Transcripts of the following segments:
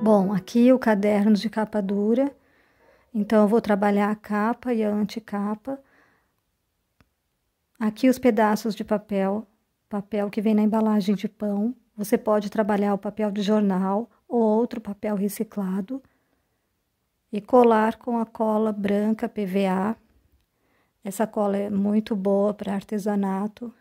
Bom, aqui o caderno de capa dura, então eu vou trabalhar a capa e a anticapa. Aqui os pedaços de papel que vem na embalagem de pão. Você pode trabalhar o papel de jornal ou outro papel reciclado e colar com a cola branca PVA. Essa cola é muito boa para artesanato.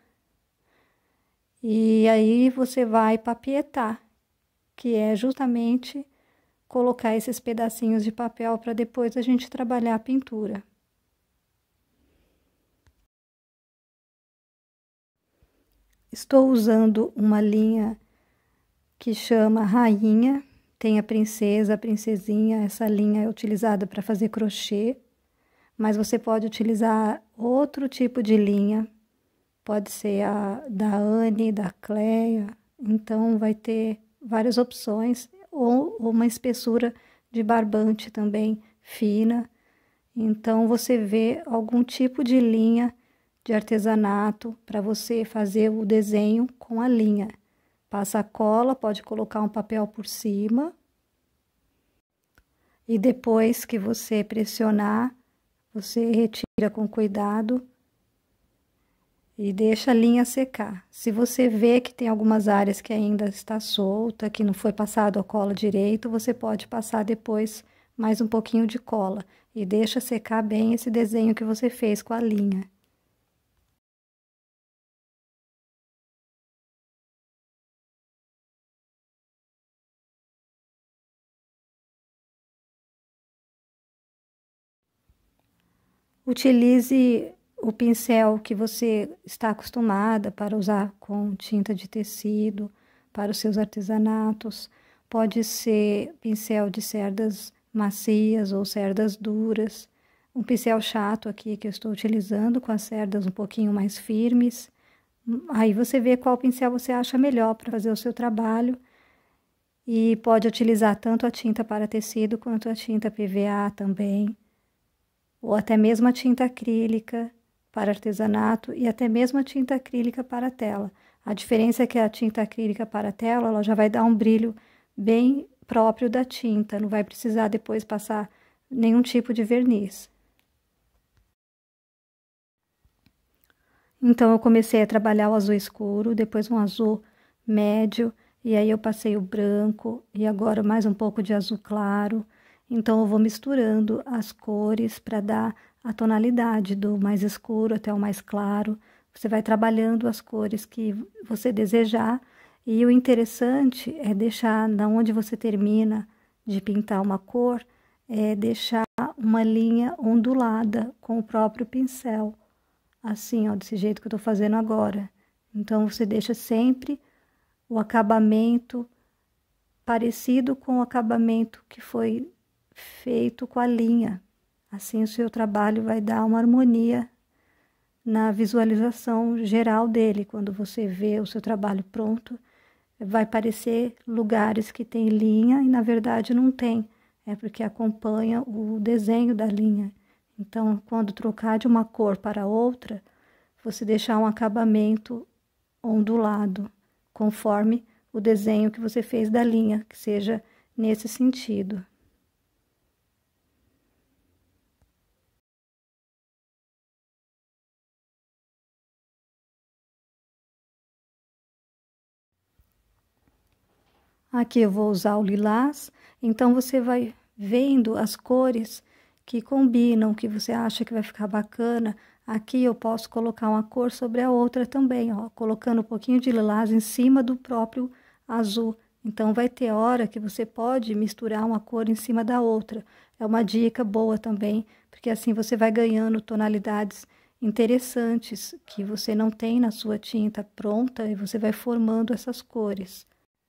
E aí você vai papietar, que é justamente colocar esses pedacinhos de papel para depois a gente trabalhar a pintura. Estou usando uma linha que chama Rainha, tem a princesa, a princesinha, essa linha é utilizada para fazer crochê, mas você pode utilizar outro tipo de linha, pode ser a da Anne, da Cleia, então vai ter várias opções, ou uma espessura de barbante também fina. Então você vê algum tipo de linha de artesanato para você fazer o desenho com a linha. Passa a cola, pode colocar um papel por cima. E depois que você pressionar, você retira com cuidado e deixa a linha secar. Se você vê que tem algumas áreas que ainda está solta, que não foi passado a cola direito, você pode passar depois mais um pouquinho de cola e deixa secar bem esse desenho que você fez com a linha. Utilize o pincel que você está acostumada para usar com tinta de tecido para os seus artesanatos. Pode ser pincel de cerdas macias ou cerdas duras. Um pincel chato aqui que eu estou utilizando com as cerdas um pouquinho mais firmes. Aí você vê qual pincel você acha melhor para fazer o seu trabalho. E pode utilizar tanto a tinta para tecido quanto a tinta PVA também, ou até mesmo a tinta acrílica para artesanato e até mesmo a tinta acrílica para tela. A diferença é que a tinta acrílica para tela, ela já vai dar um brilho bem próprio da tinta, não vai precisar depois passar nenhum tipo de verniz. Então eu comecei a trabalhar o azul escuro, depois um azul médio, e aí eu passei o branco e agora mais um pouco de azul claro. Então eu vou misturando as cores para dar a tonalidade do mais escuro até o mais claro. Você vai trabalhando as cores que você desejar, e o interessante é deixar, na onde você termina de pintar uma cor, é deixar uma linha ondulada com o próprio pincel. Assim, ó, desse jeito que eu tô fazendo agora. Então, você deixa sempre o acabamento parecido com o acabamento que foi feito com a linha. Assim, o seu trabalho vai dar uma harmonia na visualização geral dele. Quando você vê o seu trabalho pronto, vai parecer lugares que tem linha e, na verdade, não tem. É porque acompanha o desenho da linha. Então, quando trocar de uma cor para outra, você deixar um acabamento ondulado, conforme o desenho que você fez da linha, que seja nesse sentido. Aqui eu vou usar o lilás, então você vai vendo as cores que combinam, que você acha que vai ficar bacana. Aqui eu posso colocar uma cor sobre a outra também, ó, colocando um pouquinho de lilás em cima do próprio azul. Então vai ter hora que você pode misturar uma cor em cima da outra. É uma dica boa também, porque assim você vai ganhando tonalidades interessantes que você não tem na sua tinta pronta e você vai formando essas cores.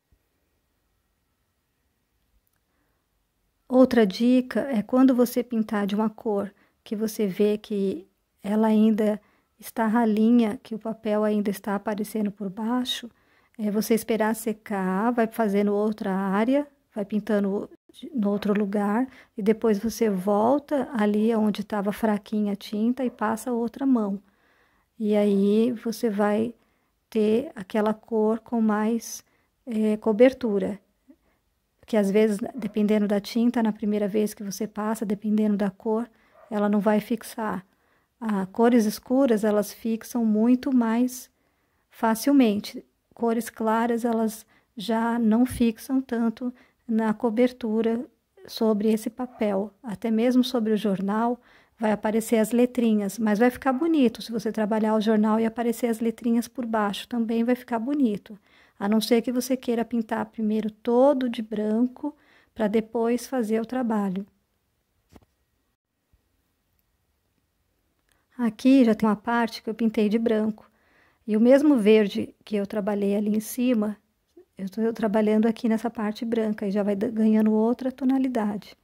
Outra dica é quando você pintar de uma cor que você vê que ela ainda está ralinha, que o papel ainda está aparecendo por baixo, é você esperar secar, vai fazendo outra área, vai pintando no outro lugar, e depois você volta ali onde estava fraquinha a tinta e passa outra mão. E aí você vai ter aquela cor com mais cobertura. porque às vezes, dependendo da tinta, na primeira vez que você passa, dependendo da cor, ela não vai fixar. Cores escuras, elas fixam muito mais facilmente. Cores claras, elas já não fixam tanto na cobertura sobre esse papel. Até mesmo sobre o jornal, vai aparecer as letrinhas, mas vai ficar bonito. Se você trabalhar o jornal e aparecer as letrinhas por baixo, também vai ficar bonito. A não ser que você queira pintar primeiro todo de branco, para depois fazer o trabalho. Aqui já tem uma parte que eu pintei de branco. E o mesmo verde que eu trabalhei ali em cima, eu estou trabalhando aqui nessa parte branca e já vai ganhando outra tonalidade.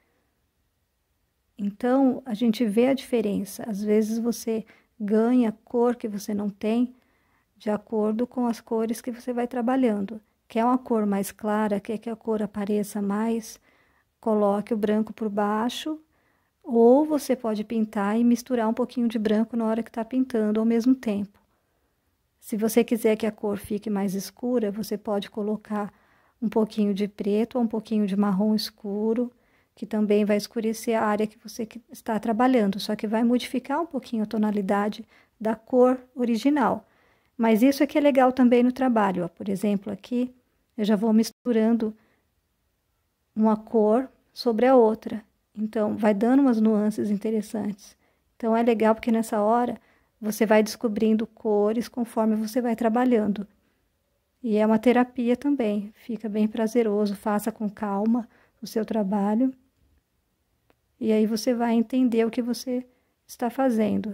Então, a gente vê a diferença. Às vezes você ganha cor que você não tem de acordo com as cores que você vai trabalhando. Quer uma cor mais clara, quer que a cor apareça mais, coloque o branco por baixo, ou você pode pintar e misturar um pouquinho de branco na hora que está pintando ao mesmo tempo. Se você quiser que a cor fique mais escura, você pode colocar um pouquinho de preto ou um pouquinho de marrom escuro, que também vai escurecer a área que você está trabalhando, só que vai modificar um pouquinho a tonalidade da cor original. Mas isso é que é legal também no trabalho, ó. Por exemplo, aqui eu já vou misturando uma cor sobre a outra. Então, vai dando umas nuances interessantes. Então, é legal porque nessa hora você vai descobrindo cores conforme você vai trabalhando. E é uma terapia também, fica bem prazeroso, faça com calma o seu trabalho. E aí você vai entender o que você está fazendo.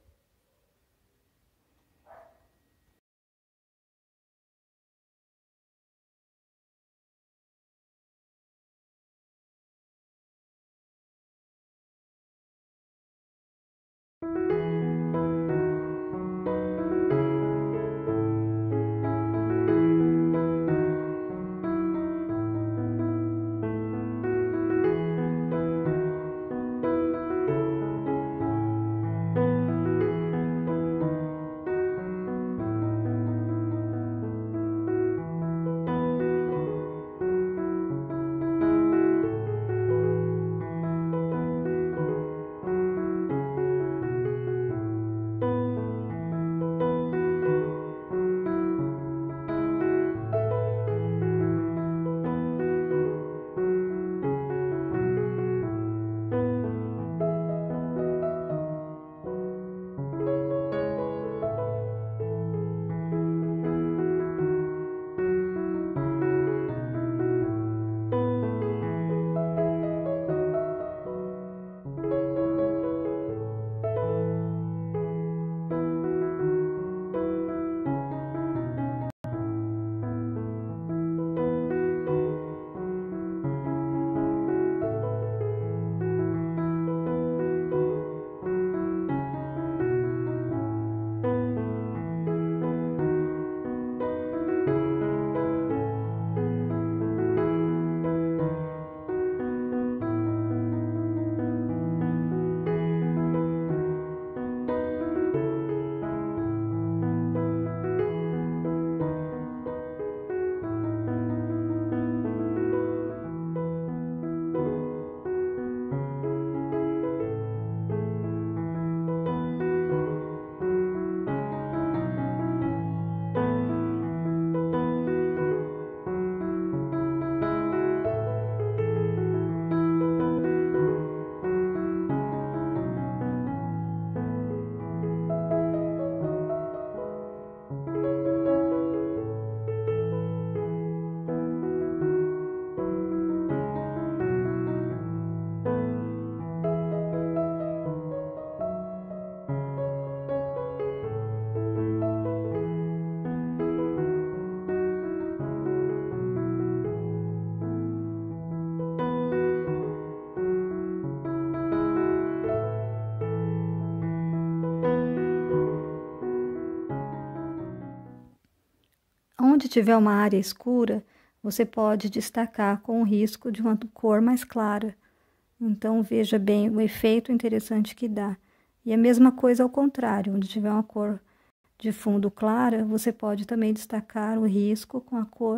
Onde tiver uma área escura, você pode destacar com o risco de uma cor mais clara. Então, veja bem o efeito interessante que dá. E a mesma coisa ao contrário, onde tiver uma cor de fundo clara, você pode também destacar o risco com a cor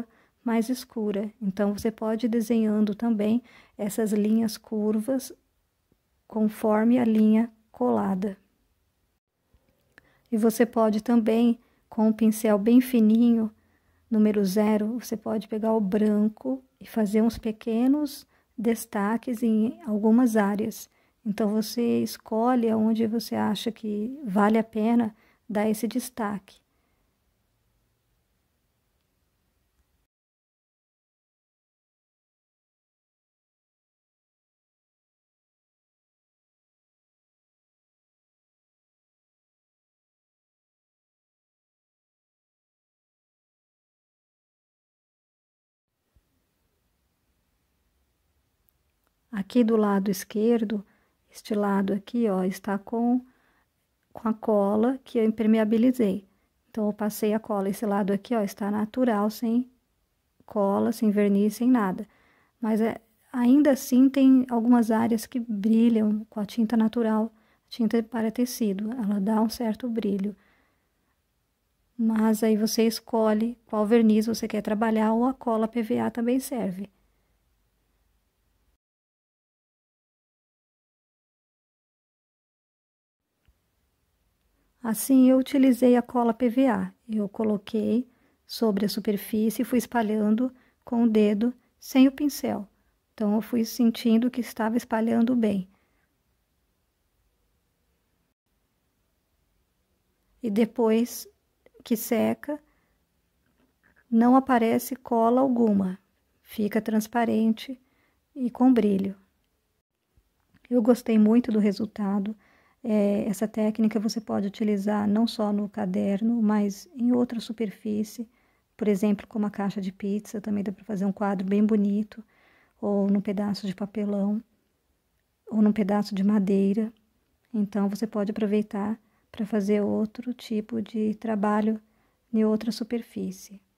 mais escura. Então, você pode ir desenhando também essas linhas curvas conforme a linha colada. E você pode também, com um pincel bem fininho, número 0, você pode pegar o branco e fazer uns pequenos destaques em algumas áreas. Então, você escolhe onde você acha que vale a pena dar esse destaque. Aqui do lado esquerdo, este lado aqui, ó, está com a cola que eu impermeabilizei. Então, eu passei a cola. Esse lado aqui, ó, está natural, sem cola, sem verniz, sem nada. Mas ainda assim tem algumas áreas que brilham com a tinta natural, tinta para tecido. Ela dá um certo brilho. Mas aí você escolhe qual verniz você quer trabalhar ou a cola PVA também serve. Assim, eu utilizei a cola PVA. Eu coloquei sobre a superfície e fui espalhando com o dedo, sem o pincel. Então, eu fui sentindo que estava espalhando bem. E depois que seca, não aparece cola alguma. Fica transparente e com brilho. Eu gostei muito do resultado. Essa técnica você pode utilizar não só no caderno, mas em outra superfície, por exemplo, como a caixa de pizza, também dá para fazer um quadro bem bonito, ou num pedaço de papelão, ou num pedaço de madeira. Então, você pode aproveitar para fazer outro tipo de trabalho em outra superfície.